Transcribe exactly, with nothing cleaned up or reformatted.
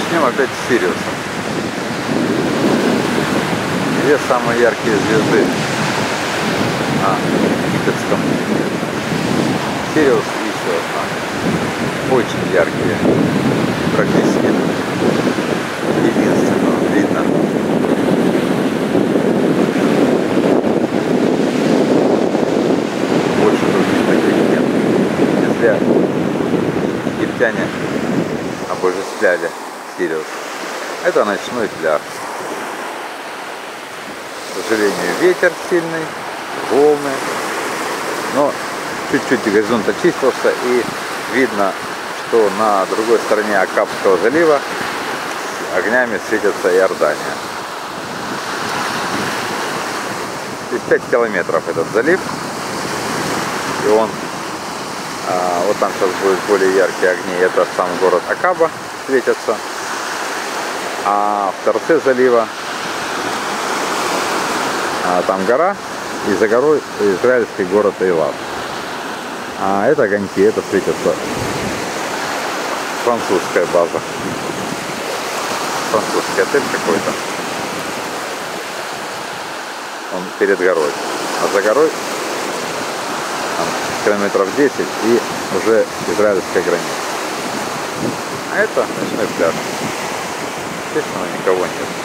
Начнем опять с Сириуса. Две самые яркие звезды на Египетском. Сириус и еще одна. Очень яркие. Практически единственно видно. Больше других таких нет. Если египтяне обожествляли Сириус, это ночной пляж. К сожалению, ветер сильный, волны, но чуть-чуть горизонт очистился, и видно, что на другой стороне Акабского залива огнями светится Иордания. Здесь пять километров этот залив, и он, а, вот там сейчас будут более яркие огни, это сам город Акаба светится, а в торце залива а, там гора, и за горой израильский город Эйлат. А это огоньки, это светится французская база. Французский отель какой-то. Он перед горой. А за горой там, километров десять и уже израильская граница. А это ночной пляж. Естественно, никого нет.